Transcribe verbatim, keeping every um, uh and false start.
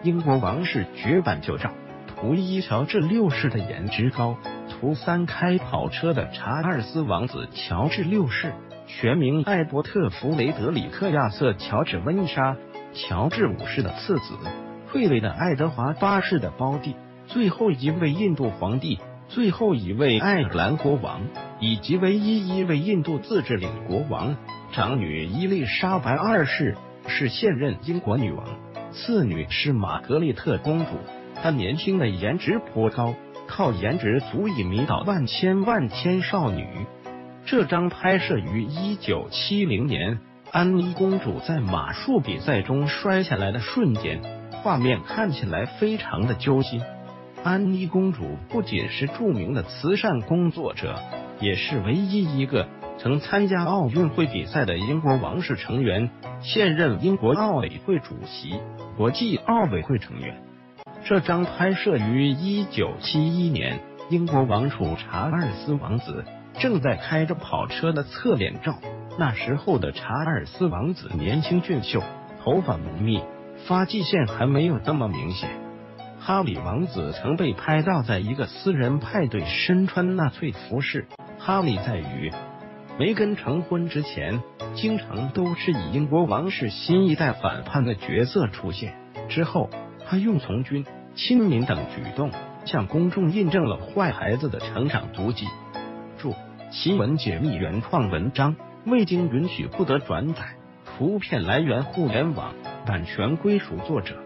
英国王室绝版旧照。图一乔治六世的颜值高。图三开跑车的查尔斯王子乔治六世，全名艾伯特·弗雷德里克·亚瑟·乔治·温莎，乔治五世的次子，退位的爱德华八世的胞弟，最后一位印度皇帝，最后一位爱尔兰国王，以及唯一一位印度自治领国王。长女伊丽莎白二世是现任英国女王，次女是玛格丽特公主。她年轻的颜值颇高，靠颜值足以迷倒万千万千少女。这张拍摄于一九七零年，安妮公主在马术比赛中摔下来的瞬间，画面看起来非常的揪心。安妮公主不仅是著名的慈善工作者，也是唯一一个曾参加奥运会比赛的英国王室成员，现任英国奥委会主席、国际奥委会成员。这张拍摄于一九七一年，英国王储查尔斯王子正在开着跑车的侧脸照。那时候的查尔斯王子年轻俊秀，头发浓密，发际线还没有那么明显。哈里王子曾被拍到在一个私人派对身穿纳粹服饰。哈里在与梅根成婚之前，经常都是以英国王室新一代反叛的角色出现。之后他用从军、亲民等举动向公众印证了坏孩子的成长足迹。注：新闻解密原创文章未经允许不得转载，图片来源互联网，版权归属作者。